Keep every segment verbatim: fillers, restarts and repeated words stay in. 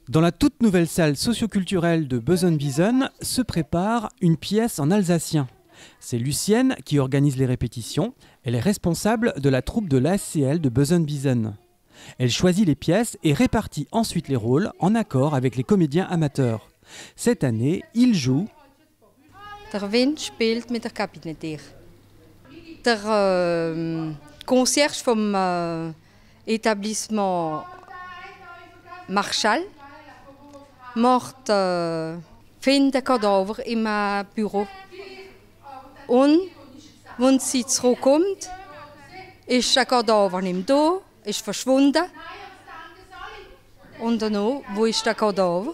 Dans la toute nouvelle salle socioculturelle de Besogne-Bisonne se prépare une pièce en alsacien. C'est Lucienne qui organise les répétitions. Elle est responsable de la troupe de l'A S C L de Besogne-Bisonne. Elle choisit les pièces et répartit ensuite les rôles en accord avec les comédiens amateurs. Cette année, ils jouent Der Wind spielt mit der Kabinettier. Der äh, concierge vom äh, établissement Marschall macht äh, findet Kadaver im äh, Büro. Und wenn sie zurückkommt, ist der Kadaver nicht mehr da, ist verschwunden. Und dann, wo ist der Kadaver?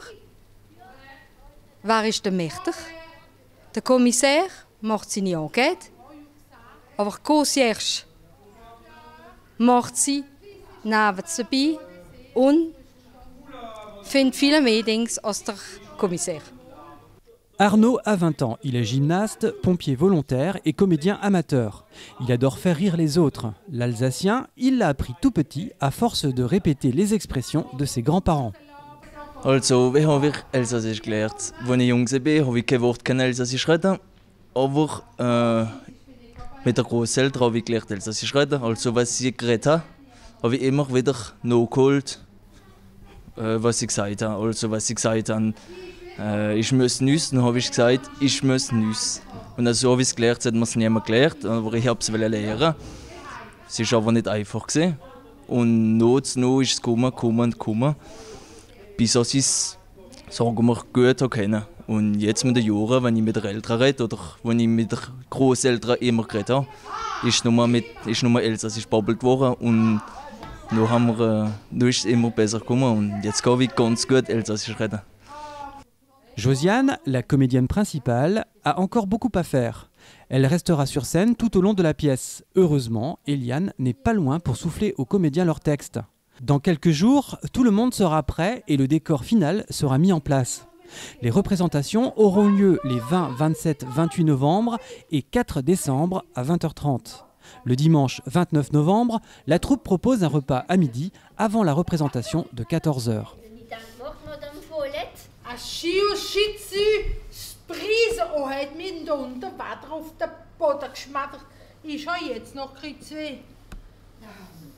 Wer ist der Mächter? Der Kommissar macht seine Enquete, aber der Concierge macht sie neben dabei und findet viele mehr Dinge als der Kommissar. Arnaud a vingt ans, il est gymnaste, pompier volontaire et comédien amateur. Il adore faire rire les autres. L'alsacien, il l'a appris tout petit à force de répéter les expressions de ses grands-parents. Also, wie habe ich Elsassisch gelernt? Als ich jung war, habe ich kein Wort kein Elsassisch reden. Aber äh, mit der Großeltern habe ich gelernt Elsassisch reden. Also, was sie geredet haben, habe ich immer wieder nachgeholt, äh, was sie gesagt haben. Also, was sie gesagt haben, äh, ich muss nüssen, dann habe ich gesagt, ich muss nüssen. Und also, so habe ich es gelernt, hat man es niemand gelernt, aber ich habe es lernen. Es war aber nicht einfach. Und noch zu noch ist es gekommen, gekommen und gekommen. Bis ich es, sagen wir, gut kennen. Und jetzt mit den Jahren, wenn ich mit den Eltern rede oder wenn ich mit den Großeltern immer geredet habe, ist nur, mit, ist nur Elsassisch babbelt worden und noch, haben wir, noch ist es immer besser gekommen und jetzt kann ich ganz gut Elsassisch reden. Josiane, la comédienne principale, a encore beaucoup à faire. Elle restera sur scène tout au long de la pièce. Heureusement, Eliane n'est pas loin pour souffler aux comédiens leurs textes. Dans quelques jours, tout le monde sera prêt et le décor final sera mis en place. Les représentations auront lieu les vingt, vingt-sept, vingt-huit novembre et quatre décembre à vingt heures trente. Le dimanche vingt-neuf novembre, la troupe propose un repas à midi avant la représentation de quatorze heures. Ich habe jetzt noch kein zwei.